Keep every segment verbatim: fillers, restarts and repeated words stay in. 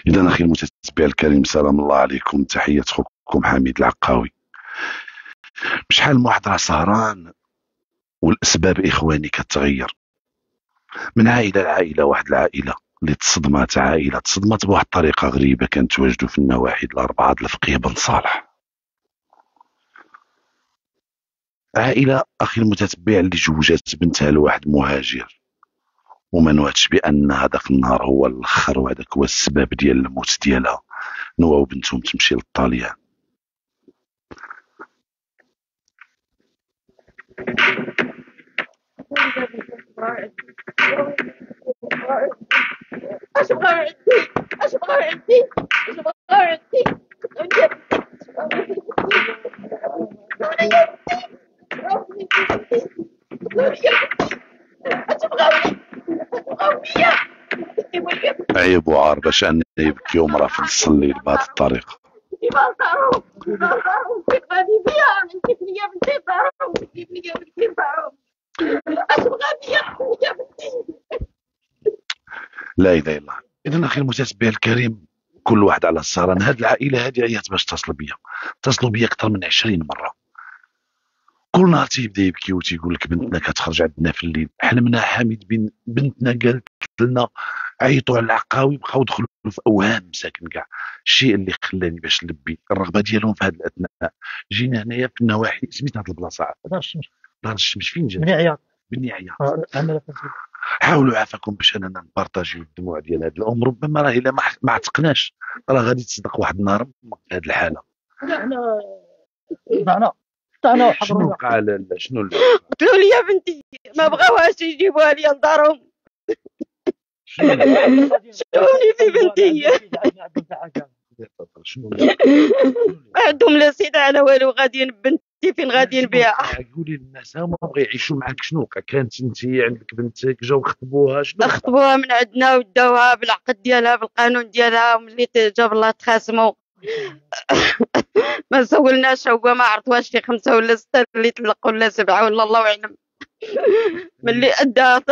إذا أخي المتتبع الكريم، سلام الله عليكم، تحية أخوكم حميد العقاوي. بشحال من واحد راه سهران والأسباب إخواني كتغير من عائلة لعائلة. واحد العائلة اللي تصدمات، عائلة تصدمات بواحد الطريقة غريبة كانت تواجدوا في النواحي الأربعة د الفقيه بن صالح. عائلة أخي المتتبع اللي جوجات بنتها لواحد مهاجر وما نواتش بأن هذاك النهار هو الآخر وهذاك هو السبب ديال الموت ديالها. نواو بنتهم تمشي للطاليان. اش بغاو عندي اش بغاو عندي اش بغاو عندي عيب وعار باش أن يبكيو مرا في نص الليل بهذه الطريقة. لا اله الا الله. اذا اخي المتتبع الكريم، كل واحد على السهران. هاد العائله هادي عيات باش تصلوا بيا، اتصلوا بيا اكثر من عشرين مره. كل نهار تيبدا يبكي وتيقول لك بنتنا كتخرج عندنا في الليل. حلمنا حميد بن بنتنا قالت لنا عيطوا على العقاوي، بقاو دخلوا في اوهام مساكن كاع. الشيء اللي خلاني باش نلبي الرغبه ديالهم في هذا الاثناء، جينا هنايا في النواحي. سميت هاد البلاصه دار الشمس. دار الشمس فين جات؟ بني عياط. بني عياط. آه. حاولوا عافاكم باش اننا نبارطاجيو الدموع ديال هاد الام. ربما راه الا ما ما عتقناش راه غادي تصدق واحد النهار في هاد الحاله. احنا طلعنا طلعنا شنو وقع؟ لالا شنو اللي قتلوا لي يا بنتي، ما بغاوهاش يجيبوها لي لدارهم. شوني في بنتي شنو ما عندهم لا سيدة على والو. غاديين بنتي فين غاديين بها؟ قولي للناس هما بغاو يعيشوا معاك. شنو وقع؟ كانت انت عندك بنتك جاو خطبوها؟ شنو خطبوها من عندنا وداوها بالعقد ديالها بالقانون ديالها، وملي جاب الله تخاصموا ما سولناش. هو ما عرفوهاش في خمسة ولا ستة اللي طلقوا ولا سبعة ولا الله أعلم. ملي أدى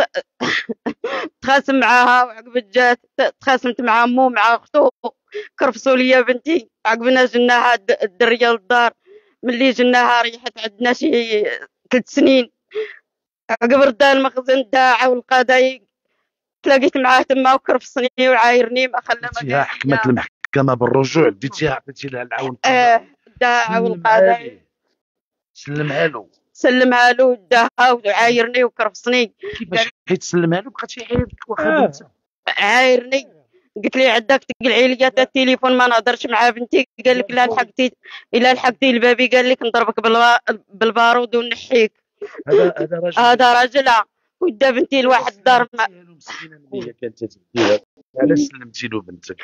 تخاصم معاها وعقب جات تخاصمت مع مو مع أختو. كرفسوا لي بنتي. عقبنا جناها الدرية للدار. ملي جناها ريحت عندنا شي ثلاث سنين. عقب ردا المخزن داعا والقضايا تلاقيت معاه تما وكرفصني وعايرني ما خلى ما ديتيها حكمت المحكمة بالرجوع؟ ديتيها عطيتي لها العون؟ اه داعا والقضايا سلمها له سلمها له وداها وعايرني وكرفصني. كيفاش حيتسلمها له؟ بقات يعايرك واخا بنتك عايرني. قلت لي عندك تقلعي لي التليفون ما نهضرش مع بنتي. قال لك لا لحقتي الا لحقتي البابي قال لك نضربك بالبارود ونحيك. هذا هذا راجل هذا راجلها ودا بنتي لواحد الدار. مسكينه ملي كانت تديرها. علاش سلمتي له بنتك؟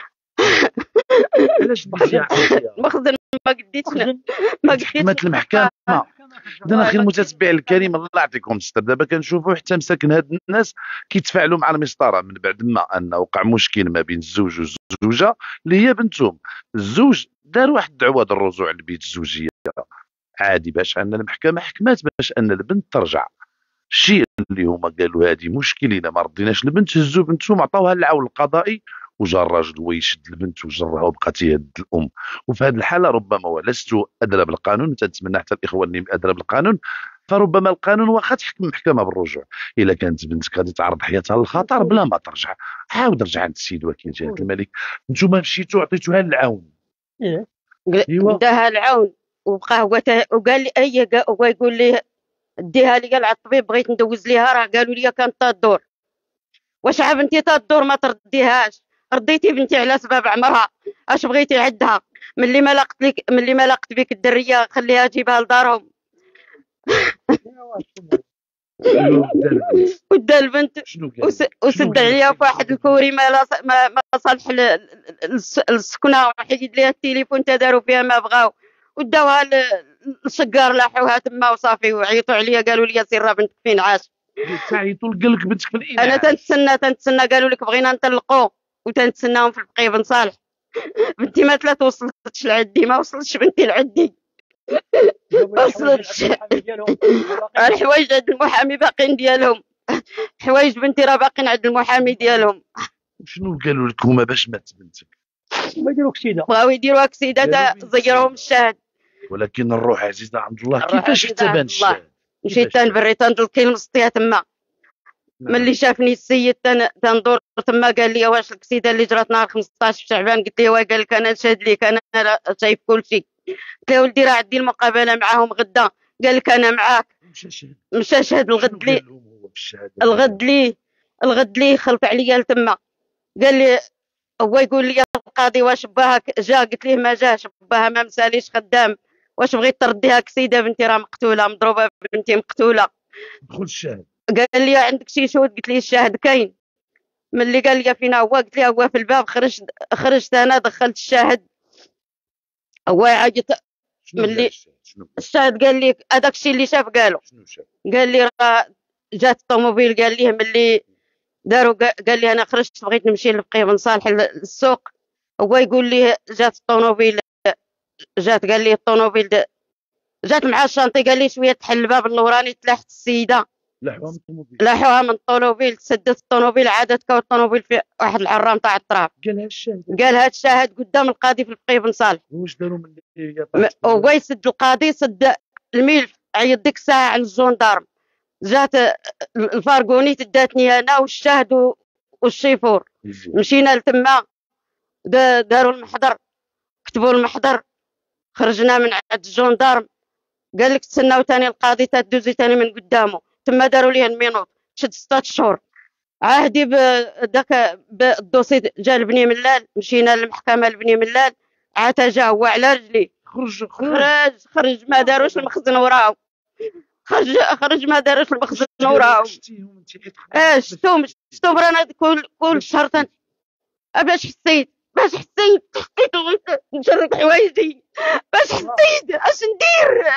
علاش ديتيها مخزن ما قديتش ما قديتش حكمت المحكمة. اذا اخي المتتبع الكريم، الله يعطيكم الستر. دابا كنشوفوا حتى مساكن هاد الناس كيتفاعلوا مع المسطره من بعد ما ان وقع مشكل ما بين الزوج والزوجه اللي هي بنتهم. الزوج دار واحد الدعوه ديال الرجوع للبيت الزوجيه عادي باش ان المحكمه حكمات باش ان البنت ترجع. الشيء اللي هما قالوا هذه مشكل، الا ما رديناش البنت هزوا بنتهم عطاوها العون القضائي، وجا الراجل هو يشد البنت وجرها وبقات يهد الام. وفي هذه الحاله ربما ولست ادرى بالقانون، تنتمنى حتى الاخوان اللي ادرى بالقانون، فربما القانون واخا تحكم المحكمه بالرجوع. الا كانت بنتك غادي تعرض حياتها للخطر بلا ما ترجع، عاود رجع عند السيد وكيل جلاله الملك. نتوما مشيتوا عطيتوها العون. ايوا داها العون وبقى هو وقال لي اي هو يقول لي ديها لي. قال على الطبيب بغيت ندوز ليها راه قالوا لي كانت تدور. واش بنتي تدور ما ترديهاش؟ رديتي بنتي على سبب عمرها. اش بغيتي عندها؟ ملي ما لقت لك ملي ما لقت بك الدريه خليها جيبها لدارهم. ودا البنت وسد عليها في واحد الكوري ما ما, ما صالح للسكنه. وحيد ليها التليفون تداروا فيها ما بغاو وداوها للشقار لاحوها تما وصافي. وعيطوا عليا قالوا لي سير بنتك فين عاش. تعيطوا قال لك بنتك في الإناث؟ انا تنتسنى تنتسنى قالوا لك بغينا نطلقوا وتنتسناهم في الفقيه بن صالح. بنتي ما لا توصلتش لعدي، ما وصلتش بنتي لعدي ما وصلتش. الحوايج عند المحامي باقين ديالهم. حوايج بنتي راه باقين عند المحامي ديالهم. شنو قالوا لك هما باش مات بنتك؟ ما يديروا كسيده بغاو يديروا اكسيده زيروهم الشاهد. ولكن الروح عزيزه عند الله. الروح كيفاش عزيزة حتى عند بان الله. الشاهد؟ مشيت تنبري تندلقي المسطيه تما. نعم. ملي شافني السيد تن- تندور تما قال لي واش الكسيده اللي جرات نهار خمسطاش في شعبان؟ قلت له قال لك انا نشهد ليك انا راه شايف كل شيء. قلت له ولدي راه عندي المقابله معاهم غدا. قال لك انا معاك. مشى شاهد. مشى شهد الغد شنو لي قال لهم هو في الشهاده؟ الغد لي الغد لي خلف عليا لتما. قال لي هو يقول لي القاضي واش باها جا؟ قلت ليه ما جاش باها ما مساليش خدام. واش بغيت ترديها كسيده بنتي راه مقتوله مضروبه بنتي مقتوله. دخل الشاهد. قال لي عندك شي شهود؟ قلت ليه الشاهد كاين. ملي قال لي فينا هو قلت ليه هو في الباب. خرجت خرجت انا دخلت الشاهد. هو عاجت شنو ملي- قال الشاهد؟ شنو الشاهد قال لي هذاك الشيء اللي شاف قالوا. شنو شاف؟ قال لي راه جات الطوموبيل. قال ليه ملي داروا قا- قال لي انا خرجت بغيت نمشي لبقيه بن صالح للسوق. هو يقول لي جات الطوموبيل جات. قال لي الطوموبيل د- جات مع الشانطي. قال لي شويه تحل الباب اللوراني تلاحت السيده لحوها من الطوموبيل. لاحوها من الطوموبيل. تسدت الطوموبيل عادت كون الطوموبيل في واحد العرام تاع التراب. قالها الشاهد. قال هاد الشاهد قدام القاضي في البقيه بن صالح. واش داروا من اللي م- طاحت؟ هو يسد القاضي سد الملف. عيط ديك الساعه على الجندارم. جات الفارغوني تداتني انا والشاهد و- والشيفور. يجي. مشينا لتما دا- داروا المحضر كتبوا المحضر. خرجنا من عند الجندارم. قال لك تسناو تاني القاضي تدوزي تاني من قدامه. تما داروا ليه المينوط شد ستة شهور. عهدي بداك بالدوسي جا لبني ملال. مشينا للمحكمه لبني ملال. عاد جا هو على رجلي. خرج خرج. خرج خرج ما داروش المخزن وراهم. خرج خرج ما داروش المخزن وراهم. شتيهم انت عيط. اه شفتهم شفتهم رانا كل كل شهر تن- أه باش حسيت باش حسيت حسيت نشرك حوايجي. باش حسيت اش ندير.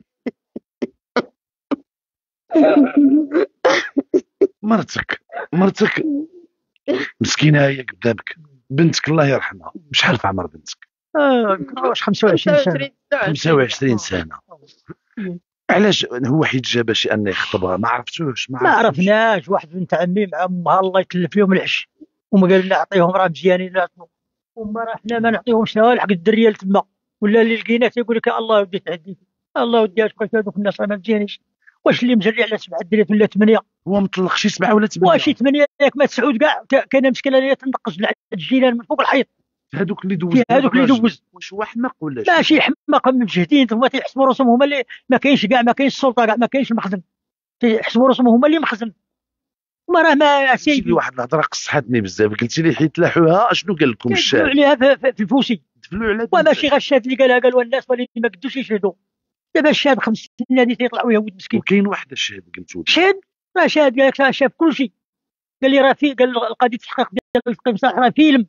مرتك مرتك مسكينه هي قدامك. بنتك الله يرحمها شحال في عمر بنتك؟ اه واش خمسة وعشرين سنه. خمسة وعشرين سنه. علاش هو حيت جا باش انه يخطبها؟ ما عرفتوش؟ ما عرفناش. واحد بنت عمي مع امها الله يتلف لهم العش. وما قال لنا عطيهم راه مزيانين لا تنو. وما راه حنا ما نعطيهمش لا حق الدريه تما. ولا اللي لقينا تيقول لك الله ودي تعدي الله ودي اش بقيت هذوك الناس راه ما مزيانينش. واش اللي مجري على سبعه دريات ولا ثمانيه؟ هو مطلق شي سبعه ولا ثمانيه؟ واش ثمانيه ياك ما تسعود كاع. كاينه مشكله اللي تنقص لعند الجيران من فوق الحيط. هذوك اللي دوز هذوك اللي دوز واش هو حماق ولا شنو؟ ماشي حماق مجهدين. هما تيحسبوا راسهم هما اللي ما كاينش كاع ما كاينش السلطه كاع ما كاينش المخزن. تيحسبوا راسهم هما اللي مخزن. هما راه ما قلتي لي سيدي واحد الهضره قصحتني بزاف. قلتي لي حيت لاحوها اشنو قال لكم كيدلوا الشاهد؟ عليها في, في, في الفوسي. تفلوا على وماشي غير الشاهد اللي قالها قالوا الناس ولكن ما قدوش يشهدوا. دابا الشاهد خمس سنين هذه تيطلعوا يا ولد مسكين. وكاين واحد الشاهد قلتوا لي. شهد راه شاهد قال لك شاف كل شيء. قال لي راه في قال القاضي التحقيق ديال القيم صالح راه فيلم.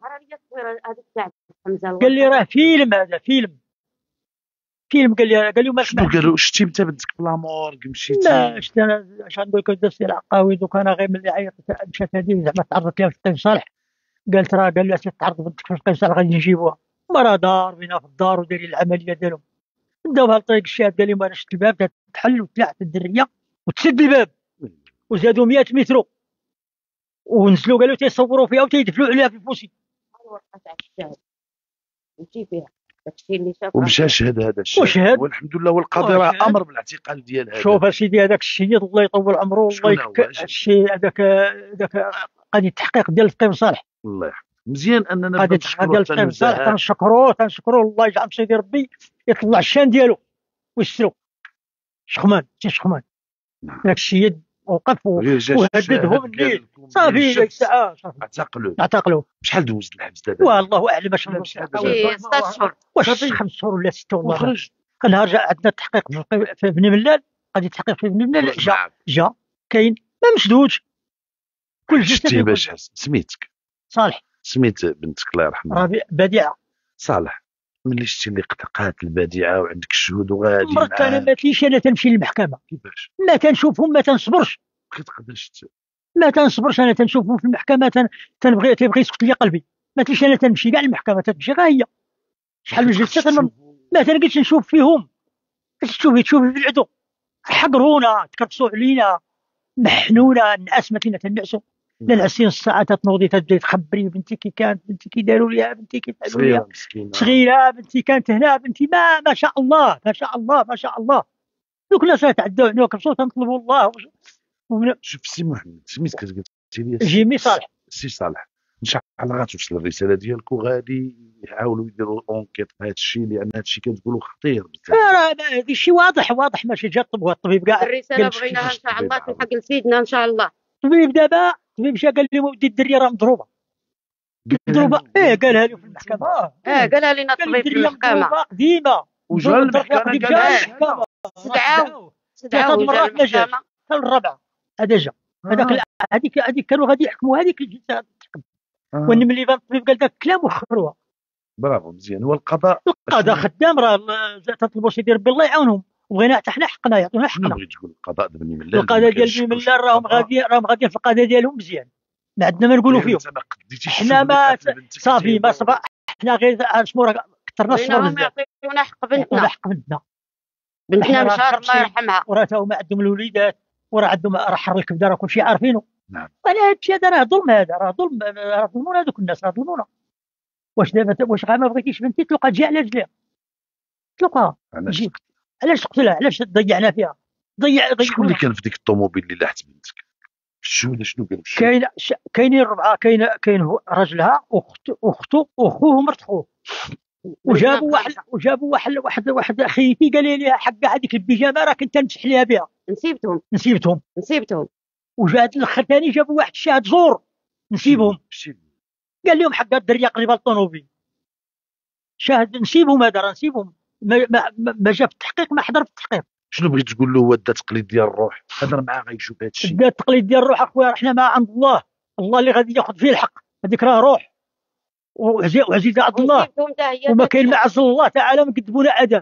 قال لي راه فيلم هذا فيلم فيلم. قال لي قال لي ما شنو قالوا؟ شتي انت بنتك بلامور مشيتي؟ لا شفت انا اش غنقول لك داز العقاوي. دوك انا غير ملي عيطت مشات هذه زعما تعرضت لها في القيم صالح. قالت راه قال لها تعرض بنتك في القيم صالح غادي نجيبوها. ما راه دار بينا في الدار ودايرين العمليه ديالهم. داوها لطريق الشاهد. قال لي ما شفت الباب تحل وطلعت الدريه وتسد الباب وزادوا مئة متر ونزلوا قالوا تيصوروا فيها وتيدفلوا عليها في الفوسي. نمشي فيها داكشي اللي شاف. ومشى شهد هذا الشيء وشهد. والحمد لله. والقاضي آه، راه شهد. امر بالاعتقال ديال هذا. شوف اسيدي هذاك الشيء الله يطول عمره والله شكون هو؟ يك الشيء هذاك هذاك قاضي التحقيق ديال القيم صالح. الله يرحمه. مزيان اننا قاضي التحقيق ديال القيم صالح تنشكروه تنشكروه الله يجعل سيدي ربي يطلع الشان ديالو ويسرو. شخمان سي شخمان نعم. داك الشيء وقف وهددهم الليل صافي ديك الساعه اعتقلوا. اعتقلوا. شحال دوز الحبس دابا؟ والله اعلم واش شحال شي ستة شهور. واش خمس شهور ولا ستة والله. وخرج. نهار جا عندنا التحقيق في القي- في بني ملال. قاضي التحقيق في بني ملال جا معك. جا كاين ما مشدودش كل شيء شتي باش حس- سميتك صالح سميت بنتك الله يرحمها ربيع بديعه. صالح. ملي شتي اللي قطعات البديعه وعندك الشهود وغادي مرك انا معاه ما تليش انا تنمشي للمحكمه كيفاش ما تنشوفهم ما تنصبرش بقيت قداش ت- ما تنصبرش انا تنشوفهم في المحكمه تن... تنبغي تيبغي يسكت لي قلبي. ما تليش انا تنمشي كاع المحكمه تمشي غا هي شحال من جلسه تنم... ما تنقدش نشوف فيهم. اش تشوفي تشوفي في العدو حقرونا تكرسوا علينا محنونا الناس ما فينا تنعسوا. لان عشرين ساعه تنوضي تبداي تخبري بنتي كي كانت، بنتي كي داروا ليها، بنتي كي فعلوا ليها، صغيره مسكينه صغيره، بنتي كانت هنا، بنتي ما ما شاء الله ما شاء الله ما شاء الله. دوك الناس تعدوا علينا وكنمشيو تنطلبوا الله. ومن- شوف سي محمد سميتك قلت لي السي جيمي صالح. السي صالح، ان شاء الله غتوصل الرساله ديالك وغادي يحاولوا يديروا اونكيت في هذا الشيء، لان هذا الشيء كتقولوا خطير بزاف. راه هذا الشيء واضح واضح، ماشي جا الطب الطبيب كاع الرسالة قال بغيناها إن شي- شاء الله تلحق لسيدنا إن شاء الله. الطبيب دابا الطبيب جا قال لي ودي الدريه راه مضروبه مضروبه. ايه قالها لي في المحكمه. اه اه قالها لنا قال لي الطبيب في الدريه المحكمة. مضروبه قديمه. وجا مضروبة، المحكمة الطبيب قال جا لها المحكمه. استدعاو ثلاث استدعاو جا مرات ما جاش، المحكمة. حتى الرابعه هذا جا. هذاك ال- هذيك هذيك كانوا غادي يحكموا هذيك الجلسه تحكم. آه. وان ملي بان الطبيب قال ذاك الكلام وخروها. برافو مزيان. هو القضاء القضاء خدام، راه تطلبوا سيدي ربي الله يعاونهم، وبغينا حتى حنا حقنا يعطونا شنو حقنا. بغيت تقول القضاء دابا بني ملال؟ القضاء ديال بني ملال راهم غاديين راهم غاديين في القضاء ديالهم مزيان، ما عندنا ما نقولوا فيهم. ما قديتيش حنا ما تشوف بنتك صافي ما صبا، حنا غير شنو راه كثرنا الصبر بغيناهم بزاف. يعطيونا حق يعطونا بنتنا. حق بنتنا. بنتنا إحنا راه مشار الله خمسين يرحمها. وراه تا هما عندهم الوليدات، وراه عندهم راه حر الكبده، راه كلشي عارفينه. نعم. انا هذا الشيء هذا راه ظلم، هذا راه ظلم، راه ظلمونا هذوك الناس، راه ظلمونا. واش دابا واش غير ما بغيتيش بنتي تلقى تجي على رجليها، تلقاها علاش تجي. علاش تقتلها؟ علاش ضيعنا فيها؟ ضيع ضيع شكون اللي كان في ديك الطوموبيل اللي لاحت بنتك؟ شو ولا شنو قال؟ شو كاين ش- كاينين ربعه، كاين كاين هو- راجلها واخته واخته واخوه ومرت خوه، وجابوا واحد وجابوا واحد واحد واحد خيتي قال لي حق هذيك البيجامه راه كنت نمسح ليها بها، نسيبتهم نسيبتهم. نسيبتهم. وجات الاخر ثاني جابوا واحد شاهد زور، نسيبهم. شي- قال لهم حق الدريه قريبه للطوموبيل، شاهد نسيبهم، هذا راه نسيبهم. ما, ما, ما ما جا في التحقيق، ما حضر في التحقيق. شنو بغيت تقول له؟ هو دا تقليد ديال الروح، هضر معاه غيشوف هذا الشيء. بدا التقليد ديال الروح اخويا، احنا ما عند الله، الله اللي غادي ياخذ فيه الحق، هذيك راه روح وعزي- وعزيزه عند الله، نسيبتهم تا هي. وما كاين ما عز الله تعالى ما كذبونا ادم.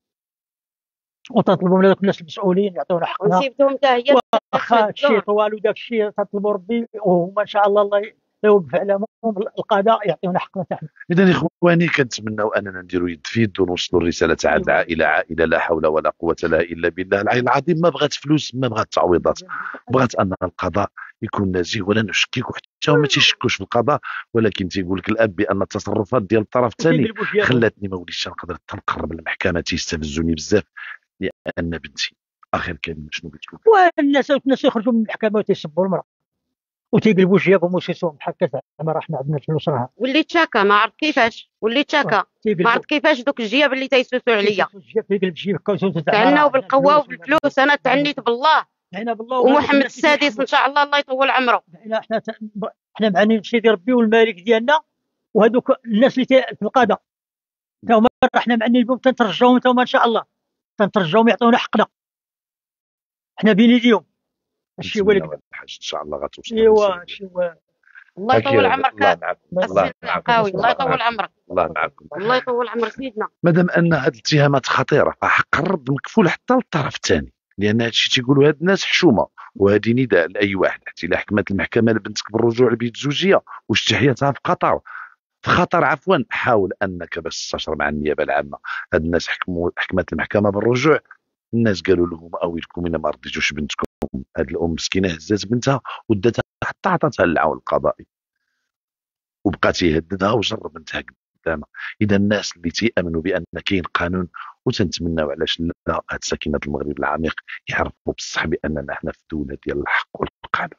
وتطلبوا من هذوك الناس المسؤولين يعطونا حقنا. ونسيبتهم تا هي. واخا الشيء طوال وداك الشيء تطلبوا ربي، وهما ان شاء الله الله يوقف عليهم القضاء يعطيونا حقنا تاعنا. اذا اخواني كنتمناو اننا نديروا يد في يد ونوصلوا الرساله تاع هذه العائله، عائله لا حول ولا قوه لها الا بالله العلي العظيم. ما بغات فلوس، ما بغات تعويضات، بغات ان القضاء يكون نزيه ولا نشكك، وحتى هما تيشكوش في القضاء، ولكن تيقول لك الاب بان التصرفات ديال الطرف الثاني خلاتني ما وليتش نقدر نقرب للمحكمه، تيستفزوني بزاف، لان بنتي. اخر كلمه شنو بغيت تقول؟ والناس الناس يخرجوا من المحكمه وتيسبوا المراه وتيقلبوا جيابهم ويسيسوهم بحال كذا، ما راه حنا عندنا الفلوس راه وليت شاكا، ما عرفت كيفاش وليت شاكا، ما عرفت كيفاش دوك الجياب اللي تيسوسوا عليا. تيقلب جيبك وتزعما تعناو بالقوه وبالفلوس، انا تعنيت بالله بالله. ومحمد السادس ان شاء الله الله يطول عمره. حنا حنا حنا معنيين بسيدي ربي والمالك ديالنا، وهذوك الناس اللي في القضاء تا هما حنا معنيين بهم، تنترجاوهم تا هما ان شاء الله، تنترجاوهم يعطيونا حقنا، حنا بين يديهم. الشيء هو اللي الحاج ان شاء الله غتوصل. ايوا الشيء هو. الله يطول عمرك. الله معكم، الله معكم، الله يطول عمرك، الله معكم، الله يطول عمر سيدنا. مادام ان هذه الاتهامات خطيره فحق الرد مكفول حتى للطرف الثاني، لان هذا الشيء تيقولوا هاد الناس حشومه، وهذه نداء لاي واحد حتى الا حكمت المحكمه لبنتك بالرجوع لبيت الزوجيه واشتحيتها في خطر في خطر عفوا، حاول انك بس تستشر مع النيابه العامه. هاد الناس حكموا حكمت المحكمه بالرجوع، الناس قالوا لهم اويلكم الا ما رديتوش بنتكم. هاد الام مسكينه هزات بنتها وداتها حتى عطاتها للعون القضائي، وبقات يهددها وجر بنتها قدامها. اذا الناس اللي تيامنوا بان كاين قانون، وتنتمناو علاش لا هاد ساكنه المغرب العميق يعرفوا بصح باننا حنا في دوله ديال الحق والقانون.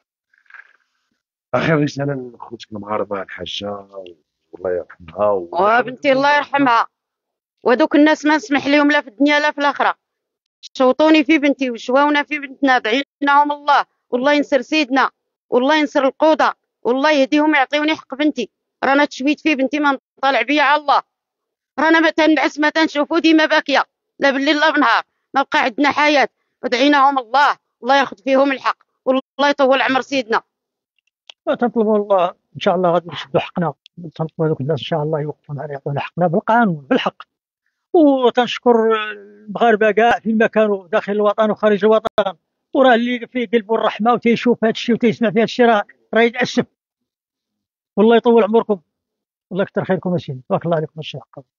اخر رساله لخوتك المغاربه الحاجه، والله يرحمها وبنتي الله يرحمها، وهذوك الناس ما نسمح لهم لا في الدنيا لا في الاخره. شوطوني في بنتي وشواونا في بنتنا، دعيناهم الله والله ينصر سيدنا والله ينصر القوضه والله يهديهم يعطيوني حق بنتي. رانا تشويت في بنتي ما نطالع بيا على الله، رانا ما تنعس ما تنشوفو ديما باكيه لا بالليل لا بالنهار، ما بقى عندنا حياه. ودعيناهم الله الله ياخذ فيهم الحق والله يطول عمر سيدنا. تنطلبوا الله ان شاء الله غادي نشدوا حقنا، تنطلبوا هذوك الناس ان شاء الله يوقفوا معنا يعطونا حقنا بالقانون بالحق. وتنشكر المغاربه كاع فيما كانوا داخل الوطن وخارج الوطن، وراه اللي في قلبه الرحمه وتيشوف هذا الشيء وتيسمع في هذا الشيء راه راه يتاسف. والله يطول عمركم، الله يكثر خيركم يا سيدي، بارك الله عليكم الشيخ.